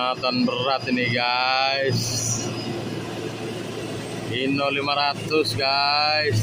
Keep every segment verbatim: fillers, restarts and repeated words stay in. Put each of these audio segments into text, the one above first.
muatan berat ini guys. Hino lima ratus guys.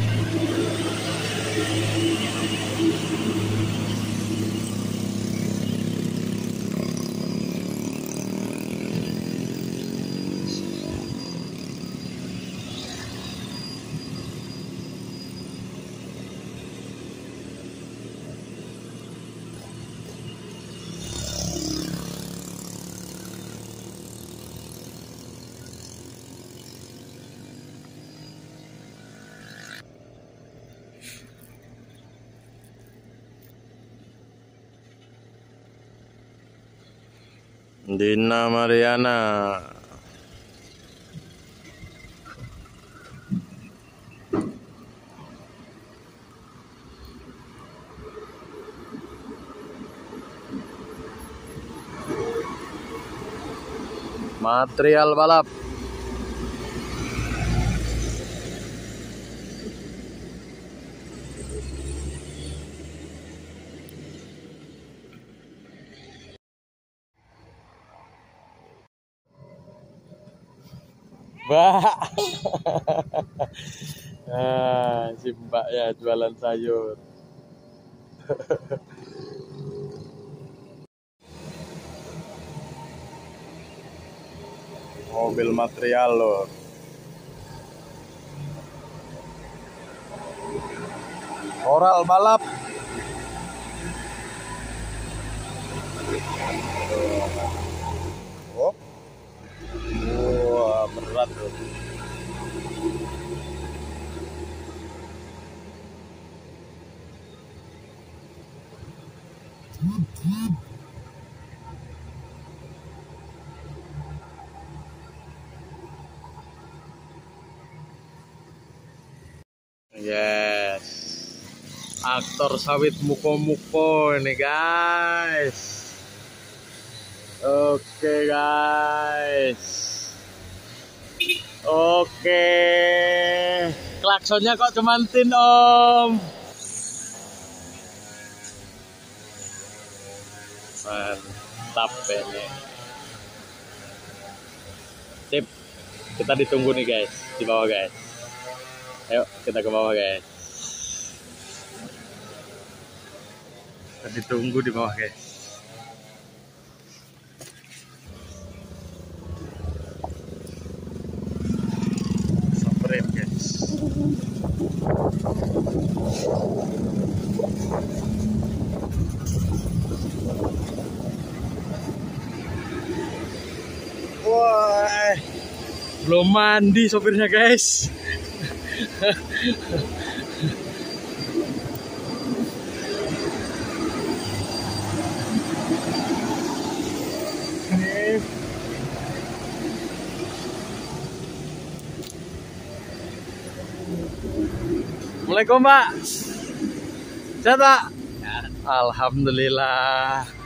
Dina Mariana. Material balap. Mbak, nah, si mbak ya jualan sayur. Mobil material loh. Oral balap. Oh. Wah, berat tuh. Yes. Aktor sawit muko-muko ini guys. Oke guys. Oke, klaksonnya kok cuman tin om. Mantap ini. Sip, kita ditunggu nih guys, di bawah guys. Ayo kita ke bawah guys. Kita ditunggu di bawah guys. Wah, belum mandi sopirnya guys. Assalamualaikum Pak. Sehat Pak? Alhamdulillah.